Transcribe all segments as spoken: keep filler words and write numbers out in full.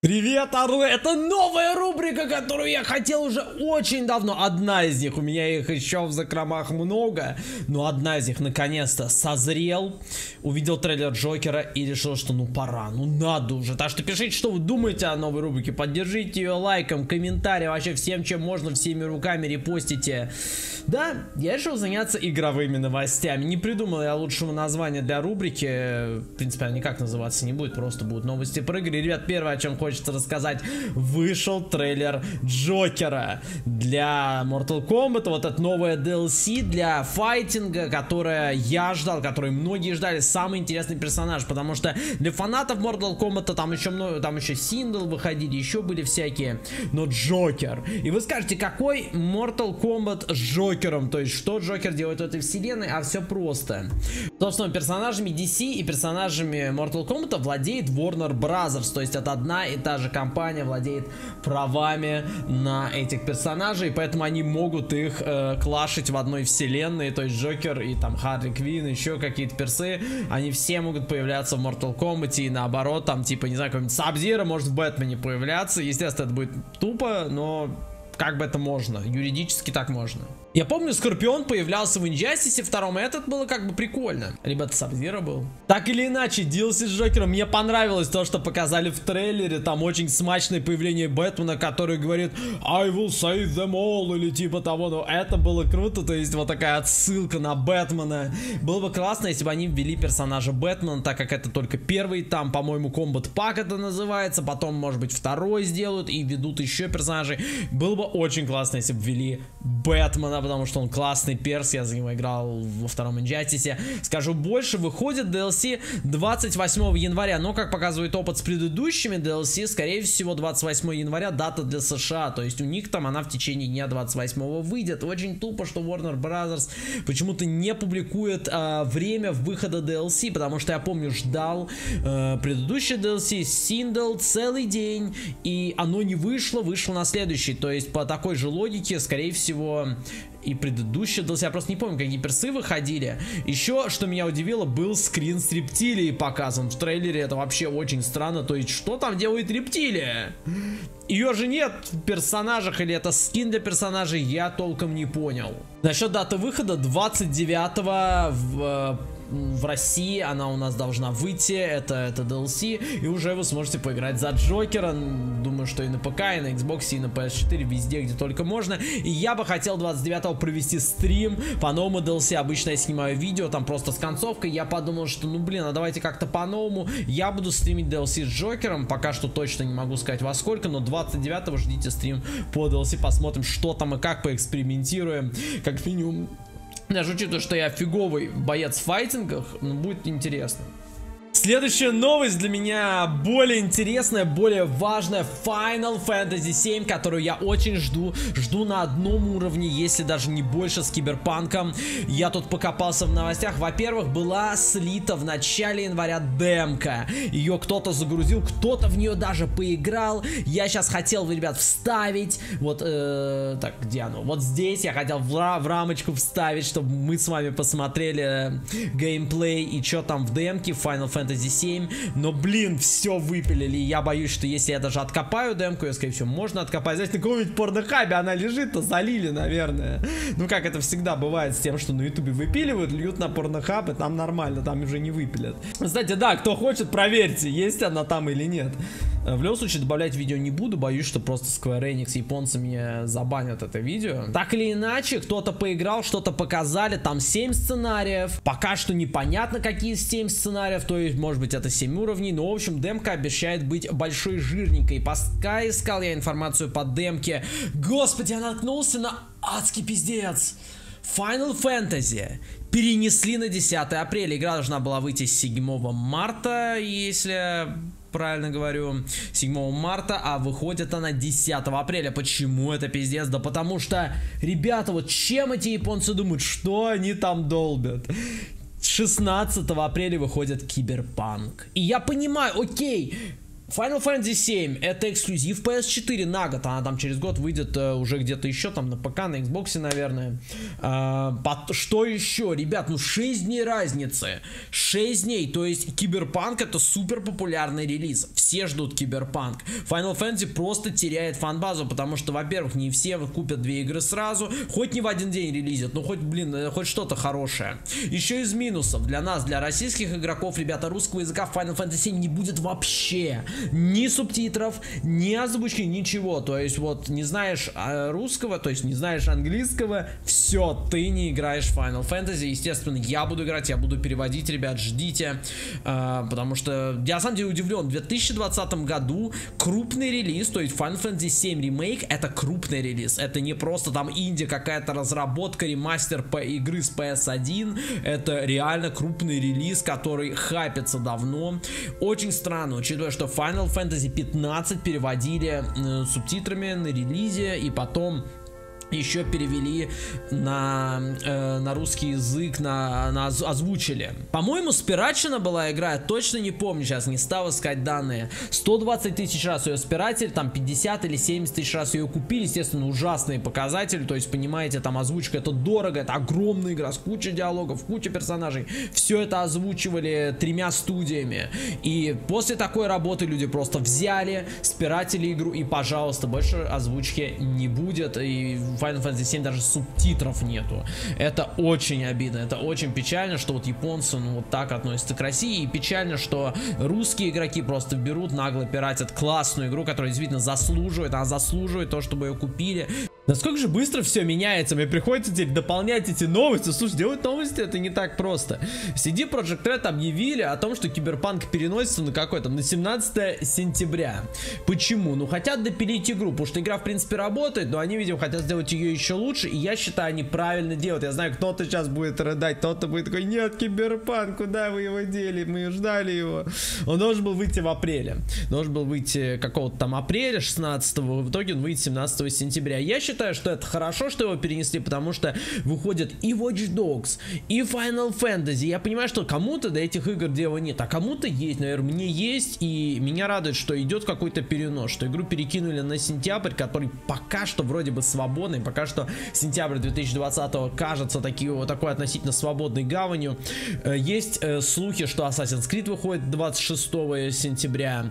Привет, Орлы! Это новая рубрика, которую я хотел уже очень давно. Одна из них, у меня их еще в закромах много, но одна из них наконец-то созрел. Увидел трейлер Джокера и решил, что ну пора, ну надо уже. Так что пишите, что вы думаете о новой рубрике, поддержите ее лайком, комментарием, вообще всем, чем можно, всеми руками репостите. Да, я решил заняться игровыми новостями. Не придумал я лучшего названия для рубрики. В принципе, она никак называться не будет, просто будут новости про игры. Ребят, первое, о чем хочется рассказать, вышел трейлер Джокера для Mortal Kombat. Вот это новое ди эл си для файтинга, которое я ждал, которое многие ждали. Самый интересный персонаж, потому что для фанатов Mortal Kombat там еще много, там еще Синдл выходили, еще были всякие, но Джокер. И вы скажете, какой Mortal Kombat с Джокером? То есть, что Джокер делает в этой вселенной? А все просто. Собственно, персонажами ди си и персонажами Mortal Kombat владеет Warner Brothers. То есть, это одна и та же компания владеет правами на этих персонажей, поэтому они могут их э, клашить в одной вселенной. То есть, Джокер и там Харли Квинн, еще какие-то персы, они все могут появляться в Mortal Kombat, и наоборот, там, типа, не знаю, какой-нибудь Саб-Зиро может в Бэтмене появляться. Естественно, это будет тупо, но как бы это можно, юридически так можно. Я помню, Скорпион появлялся в Injustice втором, и этот было как бы прикольно. Либо это Саб-Зиро был. Так или иначе, ди эл си с Джокером, мне понравилось то, что показали в трейлере. Там очень смачное появление Бэтмена, который говорит I will save them all, или типа того. Но это было круто, то есть вот такая отсылка на Бэтмена. Было бы классно, если бы они ввели персонажа Бэтмена, так как это только первый, там, по-моему, Combat Pack это называется. Потом, может быть, второй сделают и ведут еще персонажей. Было бы очень классно, если бы ввели Бэтмена, потому что он классный перс, я за него играл во втором Injustice. Скажу больше, выходит ди эл си двадцать восьмого января, но, как показывает опыт с предыдущими ди эл си, скорее всего, двадцать восьмого января дата для США, то есть у них там она в течение дня двадцать восьмого выйдет. Очень тупо, что Warner Brothers почему-то не публикует э, время выхода ди эл си, потому что я помню, ждал э, предыдущий ди эл си Синдл целый день, и оно не вышло, вышло на следующий, то есть по такой же логике, скорее всего, и предыдущий ди эл си, я просто не помню, какие персы выходили. Еще, что меня удивило, был скрин с рептилией показан в трейлере. Это вообще очень странно. То есть, что там делает рептилия? Ее же нет в персонажах, или это скин для персонажей, я толком не понял. Насчет даты выхода, двадцать девятого в... в России она у нас должна выйти, это, это ди эл си, и уже вы сможете поиграть за Джокера. Думаю, что и на ПК, и на Xbox, и на пи эс четыре, везде, где только можно. И я бы хотел двадцать девятого провести стрим по новому ди эл си. Обычно я снимаю видео, там просто с концовкой. Я подумал, что ну блин, а давайте как-то по-новому. Я буду стримить ди эл си с Джокером, пока что точно не могу сказать во сколько, но двадцать девятого ждите стрим по ди эл си, посмотрим, что там и как, поэкспериментируем. Как минимум, даже учитывая, что я фиговый боец в файтингах, ну, будет интересно. Следующая новость для меня более интересная, более важная. Final Fantasy семь, которую я очень жду. Жду на одном уровне, если даже не больше, с Киберпанком. Я тут покопался в новостях. Во-первых, была слита в начале января демка. Ее кто-то загрузил, кто-то в нее даже поиграл. Я сейчас хотел, ребят, вставить. Вот, э, так, где оно? Вот здесь я хотел в, в рамочку вставить, чтобы мы с вами посмотрели геймплей и что там в демке Final Fantasy семь, но, блин, все выпилили. Я боюсь, что если я даже откопаю демку, ее, скорее всего, можно откопать. Знаете, на каком-нибудь порнохабе она лежит-то, залили, наверное. Ну, как это всегда бывает с тем, что на ютубе выпиливают, льют на порнохаб, и там нормально, там уже не выпилят. Кстати, да, кто хочет, проверьте, есть она там или нет. В любом случае, добавлять видео не буду, боюсь, что просто Square Enix, японцы, мне забанят это видео. Так или иначе, кто-то поиграл, что-то показали, там семь сценариев. Пока что непонятно, какие семь сценариев, то есть, может быть, это семь уровней, но, в общем, демка обещает быть большой, жирненькой. Пока искал я информацию по демке, господи, я наткнулся на адский пиздец. Final Fantasy перенесли на десятое апреля. Игра должна была выйти седьмого марта, если правильно говорю, седьмого марта, а выходит она десятого апреля. Почему это пиздец? Да потому что, ребята, вот чем эти японцы думают, что они там долбят? шестнадцатого апреля выходит Киберпанк. И я понимаю, окей, Final Fantasy семь это эксклюзив пи эс четыре на год, она там через год выйдет э, уже где-то еще там на ПК, на Xbox, наверное. А, под, что еще, ребят, ну шесть дней разницы, шесть дней, то есть Киберпанк это супер популярный релиз, все ждут Киберпанк. Final Fantasy просто теряет фан-базу, потому что, во-первых, не все купят две игры сразу, хоть не в один день релизят, но хоть, блин, хоть что-то хорошее. Еще из минусов для нас, для российских игроков, ребята, русского языка в Final Fantasy семь не будет вообще. Ни субтитров, ни озвучки, ничего. То есть вот не знаешь русского, то есть не знаешь английского, все, ты не играешь в Final Fantasy. Естественно, я буду играть, я буду переводить, ребят, ждите. Э, потому что я на самом деле удивлен. В две тысячи двадцатом году крупный релиз, то есть Final Fantasy семь ремейк, это крупный релиз. Это не просто там инди, какая-то разработка, ремастер по игры с пи эс один. Это реально крупный релиз, который хайпится давно. Очень странно, учитывая, что Final Final Fantasy пятнадцать переводили э, субтитрами на релизе и потом еще перевели на, э, на русский язык, на, на озвучили. По-моему, спирачена была игра, я точно не помню, сейчас не стал искать данные. сто двадцать тысяч раз ее спиратель, там пятьдесят или семьдесят тысяч раз ее купили, естественно, ужасные показатели, то есть, понимаете, там озвучка это дорого, это огромная игра с кучей диалогов, кучей персонажей. Все это озвучивали тремя студиями. И после такой работы люди просто взяли, спиратели игру и, пожалуйста, больше озвучки не будет. И Final Fantasy семь даже субтитров нету. Это очень обидно, это очень печально, что вот японцы ну вот так относятся к России, и печально, что русские игроки просто берут, нагло пиратят классную игру, которая действительно заслуживает, она заслуживает то, чтобы ее купили. Насколько же быстро все меняется, мне приходится теперь дополнять эти новости. Слушай, делать новости это не так просто. си ди Projekt Red объявили о том, что Киберпанк переносится на какой-то, на семнадцатое сентября. Почему? Ну хотят допилить игру, потому что игра в принципе работает, но они, видимо, хотят сделать ее еще лучше, и я считаю, они правильно делают. Я знаю, кто-то сейчас будет рыдать, кто-то будет такой: нет, Киберпанк, куда вы его дели, мы ждали его. Он должен был выйти в апреле, должен был выйти какого-то там апреля шестнадцатого, в итоге он выйдет семнадцатого сентября. Я считаю, считаю, что это хорошо, что его перенесли, потому что выходят и Watch Dogs, и Final Fantasy. Я понимаю, что кому-то до этих игр дела нет, а кому-то есть, наверное, мне есть, и меня радует, что идет какой-то перенос, что игру перекинули на сентябрь, который пока что вроде бы свободный, пока что сентябрь две тысячи двадцатого кажется таки, вот такой относительно свободной гаванью. Есть э, слухи, что Assassin's Creed выходит двадцать шестого сентября,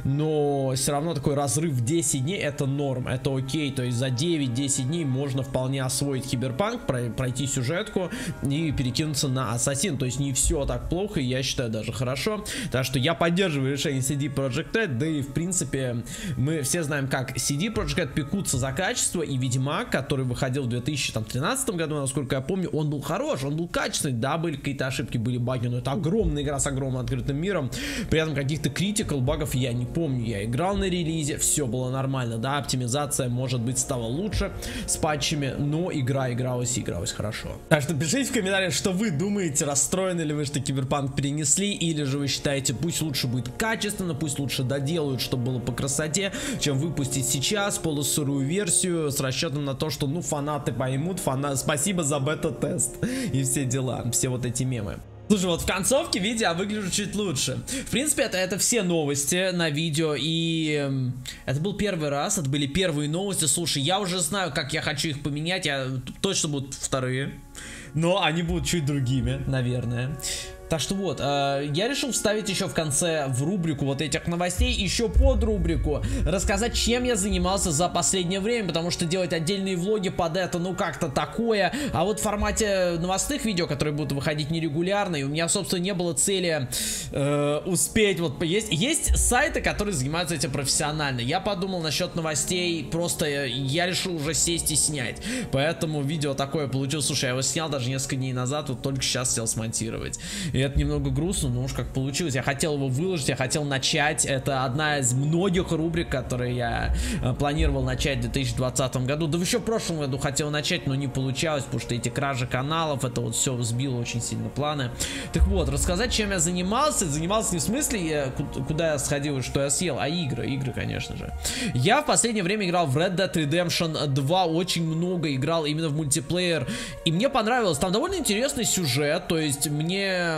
но все равно такой разрыв в десять дней это норм, это окей, то есть за девять-десять дней можно вполне освоить Киберпанк, пройти сюжетку и перекинуться на Ассасин. То есть не все так плохо, и я считаю даже хорошо. Так что я поддерживаю решение си ди Projekt Red, да и в принципе мы все знаем, как си ди Projekt Red пекутся за качество, и Ведьмак, который выходил в две тысячи тринадцатом году, насколько я помню, он был хорош, он был качественный, да, были какие-то ошибки, были баги, но это огромная игра с огромным открытым миром, при этом каких-то критикал багов я не помню, я играл на релизе, все было нормально, да, оптимизация может быть стала лучше с патчами, но игра игралась и игралась хорошо. Так что пишите в комментариях, что вы думаете, расстроены ли вы, что Киберпанк перенесли, или же вы считаете, пусть лучше будет качественно, пусть лучше доделают, чтобы было по красоте, чем выпустить сейчас полусырую версию с расчетом на то, что ну фанаты поймут, фана... спасибо за бета-тест и все дела, все вот эти мемы. Слушай, вот в концовке видео я выгляжу чуть лучше. В принципе, это, это все новости на видео, и э, это был первый раз, это были первые новости. Слушай, я уже знаю, как я хочу их поменять, я, точно будут вторые, но они будут чуть другими, наверное. Так что вот, э, я решил вставить еще в конце в рубрику вот этих новостей, еще под рубрику рассказать, чем я занимался за последнее время, потому что делать отдельные влоги под это, ну как-то такое, а вот в формате новостных видео, которые будут выходить нерегулярно, и у меня, собственно, не было цели э, успеть, вот, есть, есть сайты, которые занимаются этим профессионально, я подумал насчет новостей, просто я решил уже сесть и снять, поэтому видео такое получилось. Слушай, я его снял даже несколько дней назад, вот только сейчас сел смонтировать. И это немного грустно, но уж как получилось. Я хотел его выложить, я хотел начать. Это одна из многих рубрик, которые я э, планировал начать в две тысячи двадцатом году. Да еще в прошлом году хотел начать, но не получалось, потому что эти кражи каналов, это вот все сбило очень сильно планы. Так вот, рассказать, чем я занимался. Занимался не в смысле, я, куда я сходил и что я съел, а игры, игры, конечно же. Я в последнее время играл в Red Dead Redemption два, очень много играл именно в мультиплеер, и мне понравилось. Там довольно интересный сюжет, то есть мне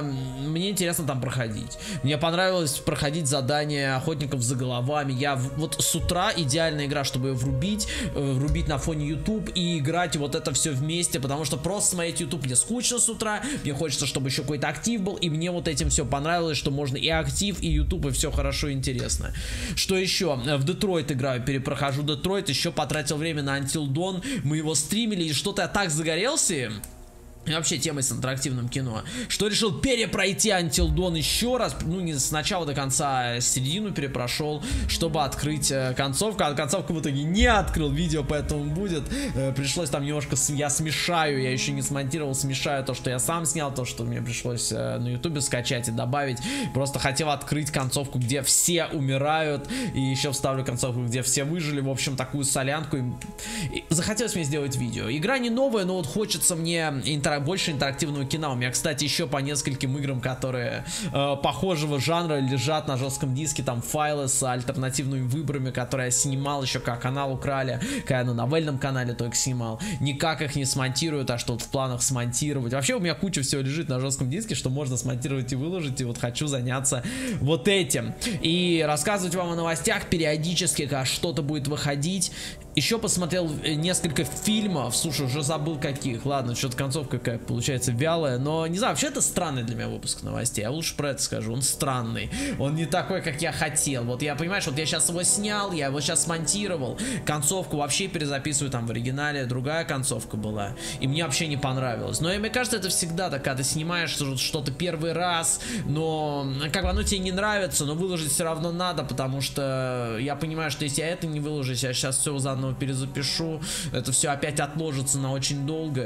мне интересно там проходить. Мне понравилось проходить задания охотников за головами. Я вот с утра идеальная игра, чтобы ее врубить, врубить на фоне YouTube и играть вот это все вместе, потому что просто смотреть YouTube мне скучно с утра, мне хочется, чтобы еще какой-то актив был, и мне вот этим все понравилось, что можно и актив, и YouTube, и все хорошо и интересно. Что еще? В Детройт играю, перепрохожу Детройт, еще потратил время на Until Dawn, мы его стримили, и что-то я так загорелся им. И вообще темой с интерактивным кино, что решил перепройти Until Dawn еще раз, ну не с начала до конца, а середину перепрошел, чтобы открыть э, концовку, а концовку в итоге не открыл, видео поэтому будет, э, пришлось там немножко, я смешаю, я еще не смонтировал, смешаю то, что я сам снял, то, что мне пришлось э, на ютубе скачать и добавить, просто хотел открыть концовку, где все умирают, и еще вставлю концовку, где все выжили, в общем, такую солянку, и, и захотелось мне сделать видео. Игра не новая, но вот хочется мне интерактивного больше интерактивного кино. У меня, кстати, еще по нескольким играм, которые э, похожего жанра лежат на жестком диске, там файлы с альтернативными выборами, которые я снимал еще, как канал украли, когда я на новельном канале только снимал. Никак их не смонтируют, а что вот в планах смонтировать. Вообще у меня куча всего лежит на жестком диске, что можно смонтировать и выложить, и вот хочу заняться вот этим. И рассказывать вам о новостях периодически, как что-то будет выходить. Еще посмотрел несколько фильмов, слушай, уже забыл каких, ладно, что-то концовка какая получается вялая, но не знаю, вообще это странный для меня выпуск новостей, я лучше про это скажу, он странный, он не такой, как я хотел, вот я, понимаешь, вот я сейчас его снял, я его сейчас смонтировал, концовку вообще перезаписываю, там в оригинале другая концовка была, и мне вообще не понравилось, но мне кажется, это всегда так, когда ты снимаешь что-то первый раз, но как бы оно тебе не нравится, но выложить все равно надо, потому что я понимаю, что если я это не выложу, я сейчас все заново перезапишу, это все опять отложится на очень долго,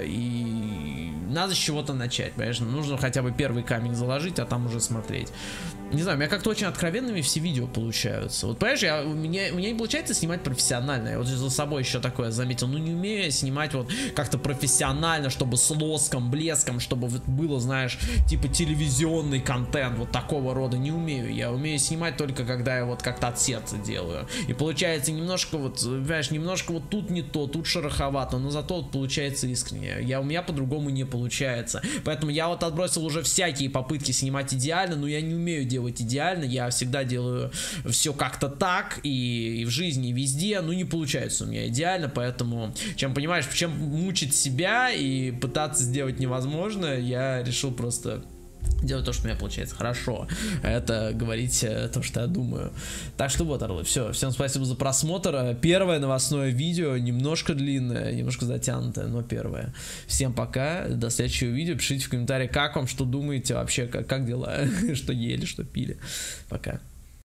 и надо с чего-то начать, понимаешь, нужно хотя бы первый камень заложить, а там уже смотреть. Не знаю, у меня как-то очень откровенными все видео получаются. Вот понимаешь, я, у, меня, у меня не получается снимать профессионально. Я вот за собой еще такое заметил. Ну не умею я снимать вот как-то профессионально, чтобы с лоском, блеском, чтобы вот было, знаешь, типа телевизионный контент, вот такого рода. Не умею. Я умею снимать только когда я вот как-то от сердца делаю. И получается немножко вот, понимаешь, немножко вот тут не то, тут шероховато, но зато вот получается искренне. Я, у меня по-другому не получается. Поэтому я вот отбросил уже всякие попытки снимать идеально, но я не умею делать идеально, я всегда делаю все как-то так, и, и в жизни, и везде, ну не получается у меня идеально, поэтому, чем, понимаешь, чем мучить себя и пытаться сделать невозможное, я решил просто делать то, что у меня получается хорошо. Это говорить то, что я думаю. Так что вот, орлы, все. Всем спасибо за просмотр. Первое новостное видео, немножко длинное, немножко затянутое, но первое. Всем пока, до следующего видео. Пишите в комментариях, как вам, что думаете вообще, как, как дела, что ели, что пили. Пока.